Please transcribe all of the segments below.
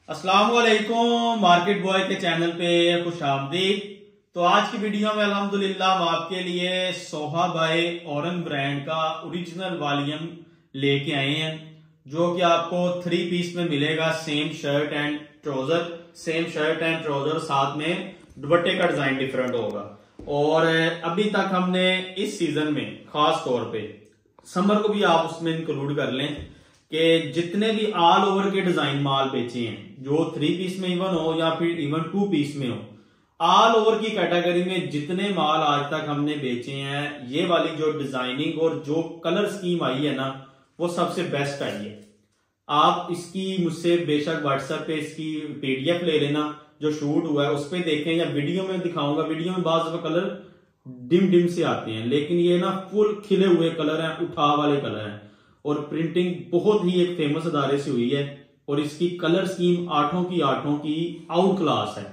अस्सलाम वालेकुम market boy के चैनल पे खुश आमदीद। तो आज की वीडियो में अल्हम्दुलिल्लाह हम आपके लिए सोहा बाय औरंग ब्रांड का ओरिजिनल वॉल्यूम लेके आए हैं, जो कि आपको 3 पीस में मिलेगा। सेम शर्ट एंड ट्राउजर, साथ में दुपट्टे का डिजाइन डिफरेंट होगा। और अभी तक हमने इस सीजन में खास तौर पे समर को भी आप उसमें इंक्लूड कर लें कि जितने भी ऑल ओवर के डिजाइन माल बेचे हैं, जो 3 पीस में इवन हो या फिर इवन 2 पीस में हो, ऑल ओवर की कैटेगरी में जितने माल आज तक हमने बेचे हैं, ये वाली जो डिजाइनिंग और जो कलर स्कीम आई है ना, वो सबसे बेस्ट आई है। आप इसकी मुझसे बेशक व्हाट्सएप पे इसकी पीडीएफ ले लेना, जो शूट हुआ है उस पर देखें, या वीडियो में दिखाऊंगा। वीडियो में बाज़ कलर डिम से आते हैं, लेकिन ये ना फुल खिले हुए कलर हैं, उठा वाले कलर हैं। और प्रिंटिंग बहुत ही एक फेमस अदारे से हुई है, और इसकी कलर स्कीम आठों की आउट क्लास है।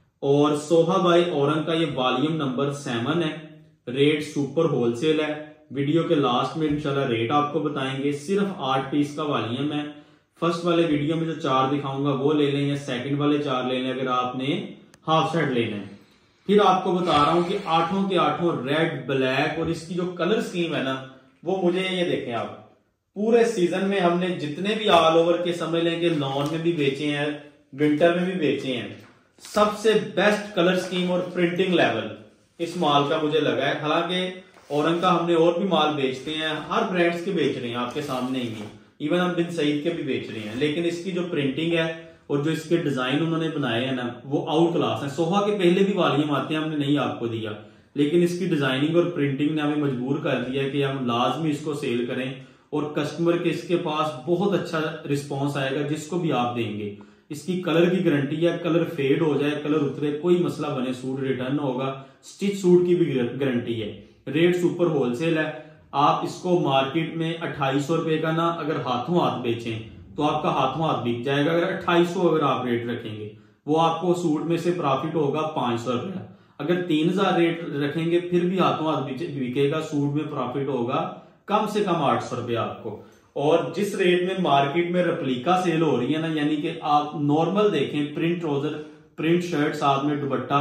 और सोहा बाय औरंग का ये वॉल्यूम नंबर 7 है। रेट सुपर होलसेल है। वीडियो के लास्ट में इंशाल्लाह रेट आपको बताएंगे। सिर्फ 8 पीस का वॉल्यूम है। फर्स्ट वाले वीडियो में जो 4 दिखाऊंगा वो ले लें, या सेकंड वाले 4 ले लें अगर आपने हाफ सेट लेना है। फिर आपको बता रहा हूं कि आठों के आठों रेड, ब्लैक, और इसकी जो कलर स्कीम है ना, वो मुझे ये देखें आप, पूरे सीजन में हमने जितने भी ऑल ओवर के समझ लें कि लॉन में भी बेचे हैं, विंटर में भी बेचे हैं, सबसे बेस्ट कलर स्कीम और प्रिंटिंग लेवल इस माल का मुझे लगा है। हालांकि औरंग का हमने और भी माल बेचते हैं, हर ब्रांड्स के बेच रहे हैं आपके सामने ही, इवन हम बिन सईद के भी बेच रहे हैं, लेकिन इसकी जो प्रिंटिंग है और जो इसके डिजाइन उन्होंने बनाए हैं ना, वो आउट क्लास है। सोहा के पहले भी वॉल्यूम आते हैं, हमने नहीं आपको दिया, लेकिन इसकी डिजाइनिंग और प्रिंटिंग ने हमें मजबूर कर दिया कि हम लाजमी इसको सेल करें, और कस्टमर के इसके पास बहुत अच्छा रिस्पॉन्स आएगा जिसको भी आप देंगे। इसकी कलर की गारंटी है, कलर फेड हो जाए, कलर उतरे, कोई मसला बने, सूट रिटर्न होगा। स्टिच सूट की भी गारंटी है। रेट सुपर होलसेल है। आप इसको मार्केट में 2800 रुपए का ना अगर हाथों हाथ बेचें तो आपका हाथों हाथ बिक जाएगा। अगर 2800 अगर आप रेट रखेंगे, वो आपको सूट में से प्रॉफिट होगा 500 रुपया। अगर 3000 रेट रखेंगे फिर भी हाथों हाथ बिकेगा, सूट में प्रॉफिट होगा कम से कम 800 रुपया आपको। और जिस रेट में मार्केट में रेप्लिका सेल हो रही है ना, यानी कि आप नॉर्मल देखें, प्रिंट ट्राउजर, प्रिंट शर्ट, साथ में दुपट्टा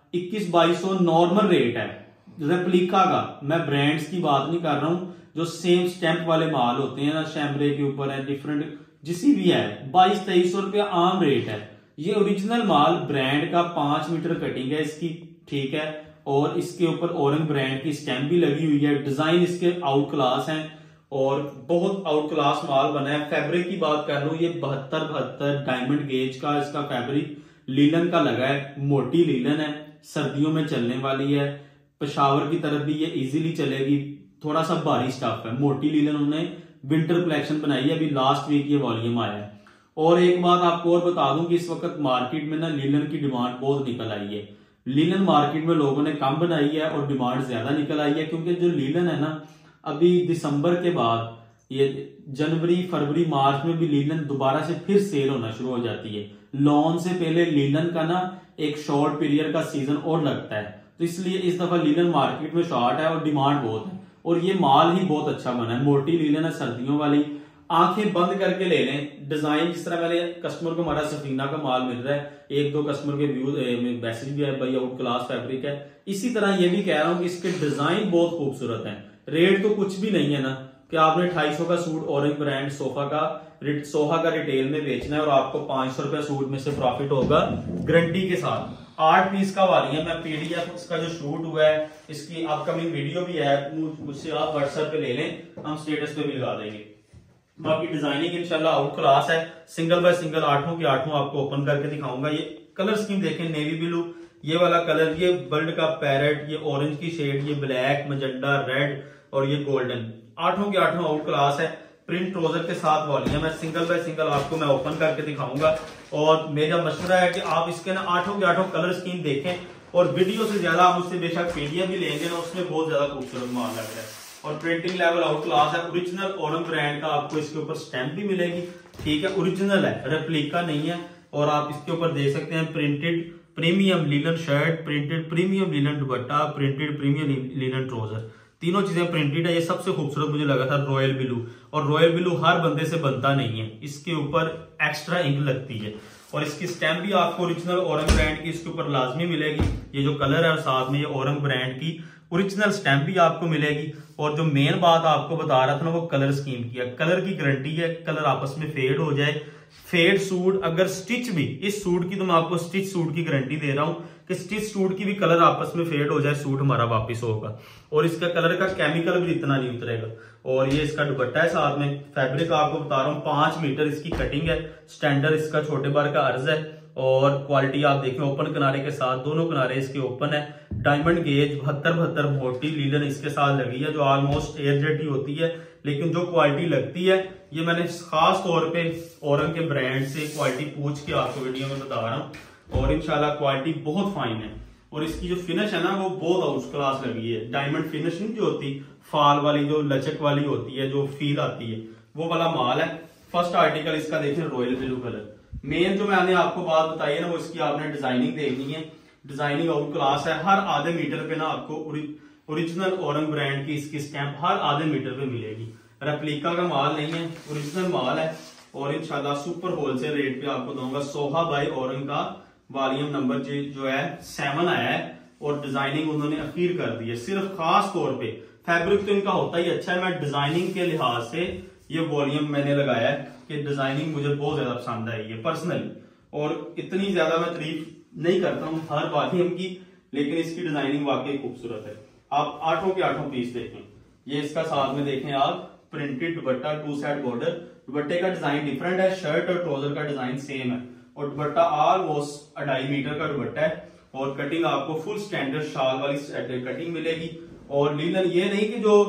21-2200 नॉर्मल रेट है रेप्लिका का। मैं ब्रांड्स की बात नहीं कर रहा हूं, जो सेम स्टैंप वाले माल होते हैं ना, शैमरे के ऊपर है, डिफरेंट जिसी भी है, 2200-2300 रुपया आम रेट है। ये ओरिजिनल माल ब्रांड का 5 मीटर कटिंग है इसकी, ठीक है, और इसके ऊपर औरंग ब्रांड की स्टैंप भी लगी हुई है। डिजाइन इसके आउट क्लास हैं और बहुत आउट क्लास माल बना है। फैब्रिक की बात कर लूं, ये 72 डायमंड गेज का इसका फैब्रिक लीलन का लगा है। मोटी लीलन है, सर्दियों में चलने वाली है। पेशावर की तरफ भी ये इजीली चलेगी। थोड़ा सा भारी स्टफ है, मोटी लीलन उन्होंने विंटर कलेक्शन बनाई है। अभी लास्ट वीक ये वॉल्यूम आया है। और एक बात आपको और बता दूं कि इस वक्त मार्केट में ना लीलन की डिमांड बहुत निकल आई है। लीलन मार्केट में लोगों ने कम बनाई है और डिमांड ज्यादा निकल आई है, क्योंकि जो लीलन है ना, अभी दिसंबर के बाद ये जनवरी, फरवरी, मार्च में भी लीलन दोबारा से फिर सेल होना शुरू हो जाती है। लॉन से पहले लीलन का ना एक शॉर्ट पीरियड का सीजन और लगता है, तो इसलिए इस दफा लीलन मार्केट में शॉर्ट है और डिमांड बहुत है। और ये माल ही बहुत अच्छा बना है, मोटी लीलन है, सर्दियों वाली। आंखें बंद करके ले लें। डिजाइन जिस तरह मैंने कस्टमर को, हमारा सफीना का माल मिल रहा है, 1-2 कस्टमर के व्यू मैसेज भी है, भाई आउट क्लास फैब्रिक है। इसी तरह ये भी कह रहा हूं कि इसके डिजाइन बहुत खूबसूरत है। रेट तो कुछ भी नहीं है ना कि आपने 250 का सूट ऑरेंज ब्रांड सोहा का रिटेल में बेचना है और आपको 500 रुपया सूट में से प्रॉफिट होगा गारंटी के साथ। 8 पीस का वॉल्यूम है। पीडीएफ इसका जो शूट हुआ है, इसकी अपकमिंग वीडियो भी है, मुझसे आप व्हाट्सएप पे ले लें, हम स्टेटस पे भी लगा देंगे। बाकी डिजाइनिंग इंशाल्लाह आउट क्लास है। सिंगल बाय सिंगल आठों की आठों आपको ओपन करके दिखाऊंगा। ये कलर स्कीम देखें, नेवी ब्लू, ये वाला कलर, ये बर्ड का पैरेट, ये ऑरेंज की शेड, ये ब्लैक, मजेंडा, रेड और ये गोल्डन, आठों की आठों आउट क्लास है। प्रिंट ट्राउजर के साथ वॉल्यूम है। सिंगल बाय सिंगल आपको मैं ओपन करके दिखाऊंगा। और मेरा मशवरा है कि आप इसके ना आठों के आठों कलर स्कीम देखें, और वीडियो से ज्यादा आप उससे बेशक पीडीएफ भी लेंगे ना, उसमें बहुत ज्यादा खूबसूरत माल लग रहा है। और प्रिंटिंग लेवल आउट क्लास है। ओरिजिनल औरंग ब्रांड का आपको इसके ऊपर स्टैंप भी मिलेगी, ठीक है, ओरिजिनल है, रेप्लिका नहीं है। और आप इसके ऊपर देख सकते हैं printed premium linen shirt, printed premium linen dupatta, printed premium linen trouser. तीनों चीजें प्रिंटेड है। ये सबसे खूबसूरत मुझे लगा था रॉयल ब्लू, और रॉयल ब्लू हर बंदे से बनता नहीं है, इसके ऊपर एक्स्ट्रा इंक लगती है। और इसकी स्टैम्प भी आपको ओरिजिनल औरंग ब्रांड की इसके ऊपर लाजमी मिलेगी। ये जो कलर है और साथ में ये औरंग ब्रांड की ओरिजिनल स्टैम्प भी आपको मिलेगी। और जो मेन बात आपको बता रहा था ना, वो कलर स्कीम की है। कलर की गारंटी है, कलर आपस में फेड हो जाए, फेड सूट अगर स्टिच भी, इस सूट की तो मैं आपको स्टिच सूट की गारंटी दे रहा हूं कि स्टिच सूट की भी कलर आपस में फेड हो जाए, सूट हमारा वापस होगा। और इसका कलर का केमिकल भी इतना नहीं उतरेगा। और ये इसका दुपट्टा है, साथ में फैब्रिक आपको बता रहा हूँ 5 मीटर इसकी कटिंग है। स्टैंडर्ड इसका छोटे बार का अर्ज है। और क्वालिटी आप देखें ओपन किनारे के साथ, दोनों किनारे इसके ओपन है। डायमंड गेज 72 मोटी लीलन इसके साथ लगी है, जो ऑलमोस्ट एयरजेट ही होती है। लेकिन जो क्वालिटी लगती है, ये मैंने खास तौर पे औरंग के ब्रांड से क्वालिटी पूछ के आपको वीडियो में बता रहा हूँ। और इंशाल्लाह क्वालिटी बहुत फाइन है। और इसकी जो फिनिश है ना, वो बहुत आउट क्लास लगी है। डायमंड फिनिश नहीं जो होती, फाल वाली जो लचक वाली होती है, जो फील आती है, वो वाला माल है। फर्स्ट आर्टिकल इसका देखें, रॉयल ब्लू कलर। मेन जो मैंने आपको बात बताई है ना, वो इसकी आपने डिजाइनिंग देखनी है। डिजाइनिंग आउट क्लास है। हर आधे मीटर पे ना आपको ओरिजिनल औरंग ब्रांड की इसकी स्टैंप हर आधे मीटर पे मिलेगी। रेप्लिका का माल नहीं है, ओरिजिनल माल है। और इंशाल्लाह सुपर होलसेल रेट पे आपको दूंगा। सोहा बाई औरंग का वॉल्यूम नंबर जो है 7 आया है। और डिजाइनिंग उन्होंने अखीर कर दी है। सिर्फ खास तौर पे फैब्रिक तो इनका होता ही अच्छा है, मैं डिजाइनिंग के लिहाज से ये वॉल्यूम मैंने लगाया है कि डिजाइनिंग मुझे बहुत ज्यादा पसंद आई है पर्सनली। और इतनी ज्यादा मैं तारीफ नहीं करता हूँ हर वॉल्यूम की, लेकिन इसकी डिजाइनिंग वाकई खूबसूरत है। आप 8 के 8 पीस देखें। ये इसका साथ में देखें आप, प्रिंटेड दुपट्टा, 2 साइड बॉर्डर। दुपट्टे का डिजाइन डिफरेंट है, शर्ट और ट्राउजर का डिजाइन सेम है। और दुपट्टा ऑलमोस्ट 2.5 मीटर का दुपट्टा है। और कटिंग आपको फुल स्टैंडर्ड शाल वाली कटिंग मिलेगी। और लीलन ये नहीं कि जो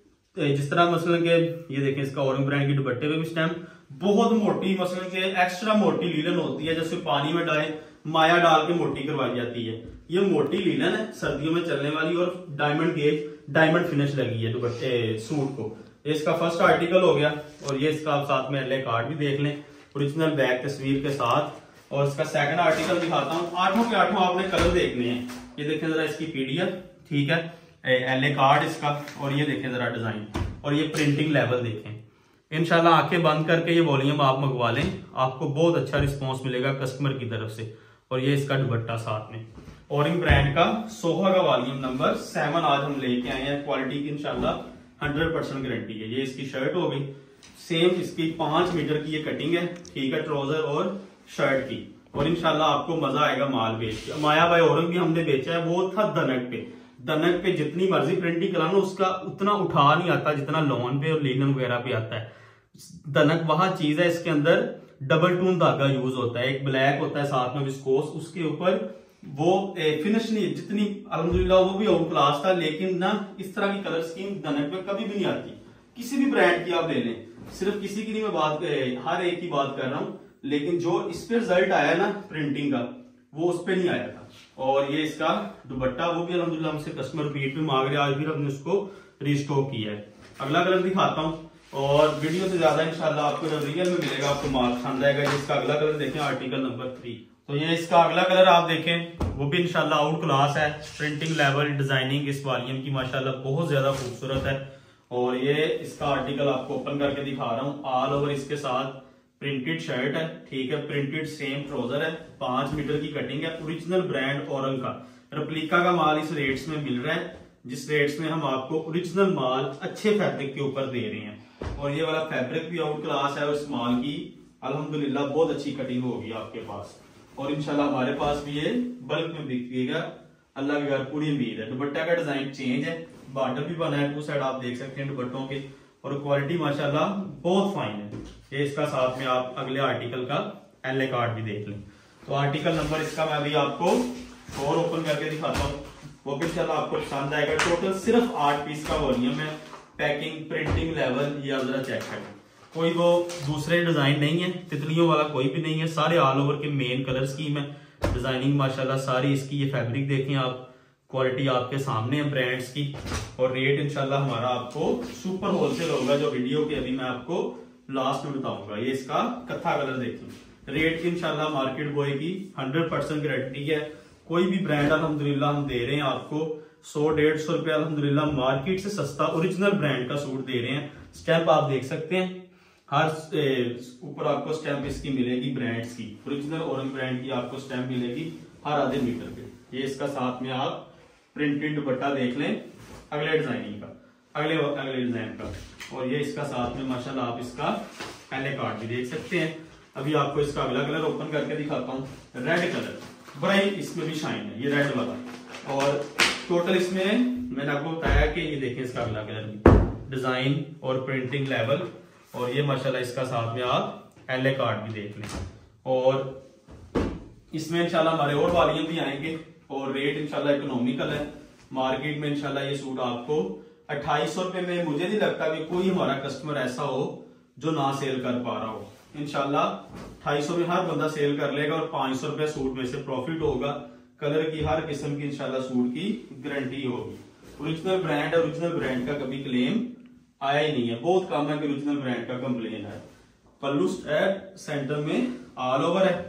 जिस तरह मसलन के ये देखें, इसका औरंग ब्रांड की दुपट्टे पे भी स्टैम्प बहुत मोटी, मसलन के एक्स्ट्रा मोटी लीलन होती है, जैसे पानी में डाले माया डाल के मोटी करवाई जाती है। ये मोटी लीलन है, सर्दियों में चलने वाली। और डायमंड गेज, डायमंड फिनिश लगी है दुपट्टे सूट को। इसका फर्स्ट आर्टिकल हो गया। और ये इसका आप साथ में एलए कार्ड भी देख लें, ओरिजिनल बैक तस्वीर के साथ। और इसका सेकंड आर्टिकल दिखाता हूँ। 8 के 8 आपने कलर देखने हैं। ये देखें जरा इसकी पीडीएफ, ठीक है, एलए कार्ड इसका। और ये देखें जरा डिजाइन, और ये प्रिंटिंग लेवल देखें। इंशाल्लाह आंखें बंद करके ये वॉल्यूम आप मंगवा लें, आपको बहुत अच्छा रिस्पांस मिलेगा कस्टमर की तरफ से। और ये इसका दुपट्टा साथ में औरंग ब्रांड का सोहा का वॉल्यूम नंबर 7 आज हम लेके आए हैं। क्वालिटी की इंशाल्लाह 100% गारंटी है। ये इसकी शर्ट हो गई, सेम इसकी 5 मीटर की ये कटिंग है, ठीक है, ट्राउजर और शर्ट की। और इंशाल्लाह आपको मजा आएगा माल बेच के। माया बाई औरंग भी हमने बेचा है, वो था दनक पे। दनक पे जितनी मर्जी प्रिंटिंग कराना, उसका उतना उठा नहीं आता जितना लॉन पे और लीलन वगैरह पे आता है। दनक वहां चीज है, इसके अंदर डबल टून धागा यूज होता है। एक ब्लैक होता है साथ में विस्कोस, उसके ऊपर वो फिनिश नहीं जितनी, अल्हम्दुलिल्लाह वो भी आउट क्लास था। लेकिन ना इस तरह की कलर स्कीम दनक पे कभी भी नहीं आती। किसी भी ब्रांड की आप ले लें, सिर्फ किसी की नहीं मैं बात हर एक की बात कर रहा हूँ। लेकिन जो इस पे रिजल्ट आया ना प्रिंटिंग का, वो उस पे नहीं आया था। और ये इसका दुपट्टा, वो भी अल्हम्दुलिल्लाह हमसे कस्टमर रिपीट में मांग रहे, आज भी हमने उसको रिस्टॉक किया है। अगला कलर दिखाता हूँ। और वीडियो से ज्यादा इंशाल्लाह आपको जब रियल में मिलेगा आपको माल पसंद आएगा। इसका अगला कलर देखें, आर्टिकल नंबर 3। तो ये इसका अगला कलर आप देखें, वो भी इंशाल्लाह आउट क्लास है। प्रिंटिंग लेवल, डिजाइनिंग इस वॉल्यूम की माशाल्लाह बहुत ज्यादा खूबसूरत है। और ये इसका आर्टिकल आपको ओपन करके दिखा रहा हूँ। ऑल ओवर इसके साथ प्रिंटेड शर्ट है, ठीक है, प्रिंटेड सेम ट्राउजर है, 5 मीटर की कटिंग है, ओरिजिनल ब्रांड औरंग का। रेप्लिका का माल इस रेट्स में मिल रहा है, जिस रेट्स में हम आपको ओरिजिनल माल अच्छे फैब्रिक के ऊपर दे रहे हैं। और ये वाला फैब्रिक भी आउट क्लास है। और इस माल की अल्हम्दुलिल्लाह बहुत अच्छी कटिंग होगी आपके पास। और इंशाल्लाह हमारे पास भी ये बल्क में बिकेगा, अल्लाह की घर पूरी उम्मीद है। दुपट्टा का डिजाइन चेंज है, बॉर्डर भी बना है, 2 साइड आप देख सकते हैं दुपट्टों के। और क्वालिटी माशाल्लाह बहुत फाइन है। ये इसका साथ में आप अगले आर्टिकल का एलए कार्ड भी देख लें। तो आर्टिकल नंबर इसका मैं अभी आपको और ओपन करके दिखाता हूँ, वो भी इंशाल्लाह आपको पसंद आएगा। टोटल सिर्फ 8 पीस का वॉल्यूम है। पैकिंग, प्रिंटिंग लेवल ये आप जरा चेक करें, कोई वो दूसरे डिजाइन नहीं है, तितलियों वाला कोई भी नहीं है। सारे ऑल ओवर के मेन कलर स्कीम है। डिजाइनिंग माशाल्लाह सारी इसकी, ये फैब्रिक देखें आप, क्वालिटी आपके सामने है ब्रांड्स की। और रेट इंशाल्लाह हमारा आपको सुपर होलसेल होगा, जो वीडियो के अभी मैं आपको लास्ट में बताऊंगा। ये इसका कत्था कलर देखें, रेट की इंशाल्लाह मार्केट बॉय की 100% गारंटी है। कोई भी ब्रांड अल्हम्दुलिल्लाह हम दे रहे हैं आपको 100-150 रुपये अल्हम्दुलिल्लाह मार्केट से सस्ता ओरिजिनल ब्रांड का सूट दे रहे हैं। स्टैंप आप देख सकते हैं, हर ऊपर आपको स्टैंप इसकी मिलेगी ब्रांड्स की, ओरिजिनल ओरेंज ब्रांड की आपको स्टैंप मिलेगी हर आधे मीटर पे। ये इसका साथ में आप प्रिंटेड दुपट्टा देख लें अगले डिजाइनिंग का, अगले डिजाइन का। और ये इसका साथ में माशाल्लाह आप इसका पहले कार्ड भी देख सकते हैं। अभी आपको इसका अगला कलर ओपन करके दिखाता हूँ, रेड कलर, बड़ा ही इसमें भी शाइन है, ये रेड वाला। और टोटल इसमें मैंने आपको बताया कि ये देखें इसका अगला कलर, डिजाइन और प्रिंटिंग लेवल। और ये माशाल्लाह इसका साथ में आप एलए कार्ड भी देख लें। और इसमें इंशाल्लाह हमारे और वालियां भी आएंगे और रेट इंशाल्लाह इकोनॉमिकल है। मार्केट में इंशाल्लाह ये सूट आपको 2800 रुपए में, मुझे नहीं लगता कि कोई हमारा कस्टमर ऐसा हो जो ना सेल कर पा रहा हो। इंशाल्लाह 250 में हर बंदा सेल कर लेगा और 500 रुपए सूट में से प्रॉफिट होगा। कलर की हर किस्म की इंशाल्लाह सूट की गारंटी होगी। ओरिजिनल ब्रांड, ओरिजिनल ब्रांड का कभी क्लेम आया ही नहीं है, बहुत कम है कि ओरिजिनल ब्रांड का कंप्लेन है। पल्लू सेंटर में ऑल ओवर है।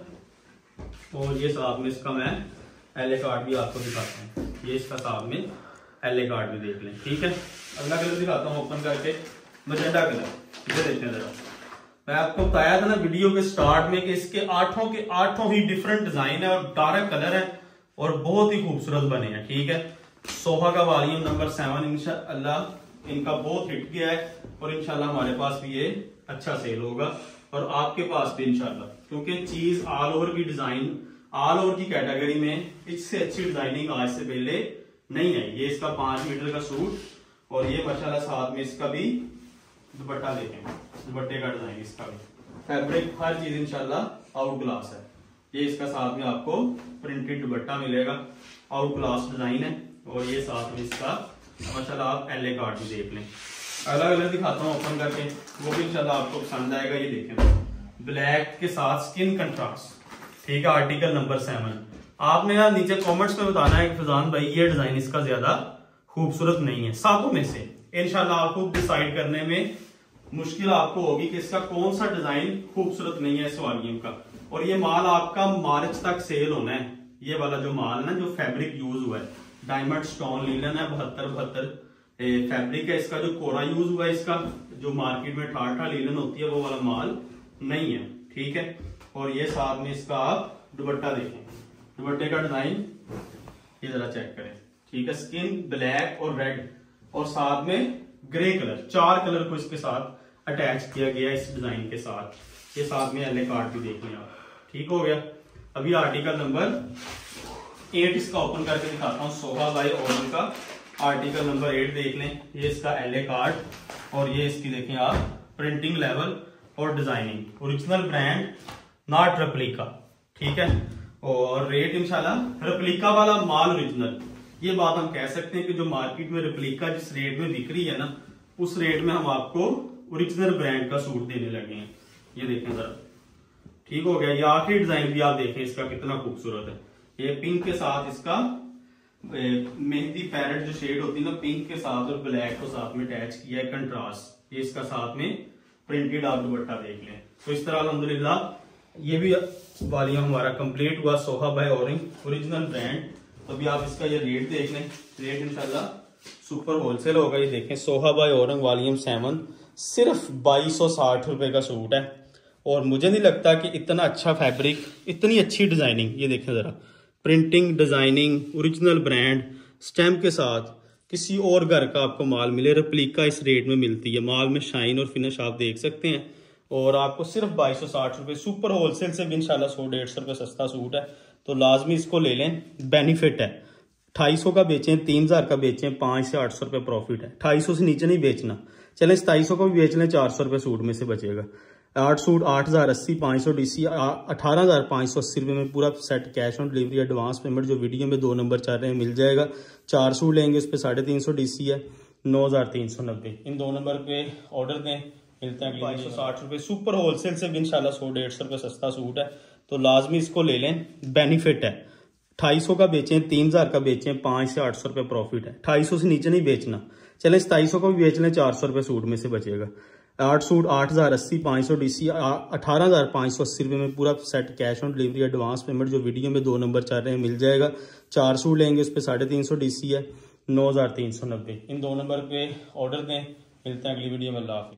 और ये साथ में इसका मैं एलए कार्ड भी आपको दिखाता हूँ, ये इसका साथ में एलए कार्ड भी देख लें, ठीक है। अगला कलर दिखाता हूँ ओपन करके, मजेंडा कलर, इसे देखते हैं जरा। मैं आपको बताया था ना वीडियो के स्टार्ट में कि इसके आठों ही डिफरेंट डिजाइन है और डार्क कलर है और बहुत ही खूबसूरत बने हैं, ठीक है। सोहा का वॉल्यूम नंबर 7 इंशाल्लाह इनका बहुत हिट गया है और इंशाल्लाह हमारे पास भी ये अच्छा सेल होगा और आपके पास भी इंशाल्लाह, क्योंकि चीज ऑल ओवर की डिजाइन, ऑल ओवर की कैटेगरी में इससे अच्छी डिजाइनिंग आज से पहले नहीं है। ये इसका 5 मीटर का सूट और ये माशाल्लाह साथ में इसका भी दुपट्टा देखें, दुपट्टे का डिजाइन इसका भी, फैब्रिक हर चीज इंशाल्लाह आउट ग्लास है। ये इसका साथ में आपको प्रिंटेड दुपट्टा मिलेगा, आउट ग्लास डिजाइन है। और ये साथ में इसका माशाल्लाह आप एलए कार्ड भी देख लें। अगला कलर दिखाता हूँ ओपन करके, वो भी इंशाल्लाह आपको पसंद आएगा। ये देखें ब्लैक के साथ स्किन कंट्रास्ट, ठीक है, आर्टिकल नंबर 7। आपने यार नीचे कमेंट्स में बताना है कि फैजान भाई ये डिजाइन इसका ज्यादा खूबसूरत नहीं है। सातों में से इंशाल्लाह आपको डिसाइड करने में मुश्किल आपको होगी कि इसका कौन सा डिजाइन खूबसूरत नहीं है इस वॉल्यूम का। और ये माल आपका मार्च तक सेल होना है। ये वाला जो माल है ना, जो फैब्रिक यूज हुआ है, डायमंड स्टोन लीलन है, 72 फैब्रिक है इसका। जो कोरा यूज हुआ है इसका, जो मार्केट में ठाठा लीलन होती है, वो वाला माल नहीं है, ठीक है। और ये साथ में इसका आप दुपट्टा देखें, दुपट्टे का डिजाइन ये जरा चेक करें, ठीक है। स्किन ब्लैक और रेड और साथ में ग्रे कलर, 4 कलर को इसके साथ अटैच किया गया इस डिजाइन के साथ। ये साथ में एलए कार्ड भी देख लें आप, ठीक हो गया। अभी आर्टिकल नंबर 8 इसका ओपन करके दिखाता हूँ, सोहा बाय ओरेंज का आर्टिकल नंबर 8 देख लें। ये इसका एलए कार्ड और ये इसकी देखें आप प्रिंटिंग लेवल और designing, original brand, not replica, ठीक है। और रेट इंशाल्लाह रेप्लिका वाला माल ओरिजिनल, ये बात हम कह सकते हैं कि जो मार्केट में रेप्लिका जिस रेट में बिक रही है ना, उस रेट में हम आपको ओरिजिनल ब्रांड का सूट देने लगे हैं। ये देखें जरा, ठीक हो गया। ये आखिरी डिजाइन भी आप देखें इसका कितना खूबसूरत है। ये पिंक के साथ इसका मेहंदी पैरेट जो शेड होती है ना, पिंक के साथ और ब्लैक को साथ में अटैच किया है कंट्रास्ट। ये इसका साथ में प्रिंटेड आप दुपट्टा देख लें। तो इस तरह अल्हम्दुलिल्लाह ये भी वालियां हमारा कंप्लीट हुआ, Soha by Orange original brand. तो अभी आप इसका ये रेट देख लें, रेट इंशाल्लाह सुपर होलसेल होगा। ये देखें सोहा बाय ओरेंज वॉल्यूम 7 सिर्फ 2260 रुपए का सूट है। और मुझे नहीं लगता कि इतना अच्छा फैब्रिक, इतनी अच्छी डिजाइनिंग, ये देखें जरा, printing, designing, original brand, stamp के साथ किसी और घर का आपको माल मिले, रेप्लिका इस रेट में मिलती है। माल में शाइन और फिनिश आप देख सकते हैं। और आपको सिर्फ 2260 रुपए, सुपर होलसेल से भी इंशाल्लाह 100-150 रुपए सस्ता सूट है। तो लाजमी इसको ले लें, बेनिफिट है। 250 का बेचें, 3000 का बेचें, 500 से 800 रुपए प्रॉफिट है। 250 से नीचे नहीं बेचना। चलें 2700 का भी बेच लें, 400 रुपए सूट में से बचेगा। 8 सूट 8080, 500 डीसी, 18580 रुपए में पूरा set cash on delivery advance payment जो वीडियो में 2 नंबर चल रहे हैं मिल जाएगा। 4 सूट लेंगे उस पर 350 डीसी है, 9390। इन 2 नंबर पे ऑर्डर दें, मिलता है 2260 रुपए। सुपर होलसेल से भी इंशाल्लाह 100-150 रुपए सस्ता सूट है। तो लाजमी इसको ले लें, बेनिफिट है। 250 का बेचें, 3000 का बेचें, 500 से 800 रुपए प्रॉफिट है। 250 से नीचे नहीं बेचना। चलें 2700 का भी बेच लें, 400 रुपए सूट में से बचेगा। 8 सूट 8080, 500 डीसी, 18580 रुपए में पूरा set cash on delivery advance payment जो वीडियो में 2 नंबर चल रहे हैं मिल जाएगा। 4 सूट लेंगे उस पर 350 डीसी है, 9390। इन 2 नंबर पे ऑर्डर दें। मिलते हैं अगली वीडियो में। अल्लाह हाफिज़।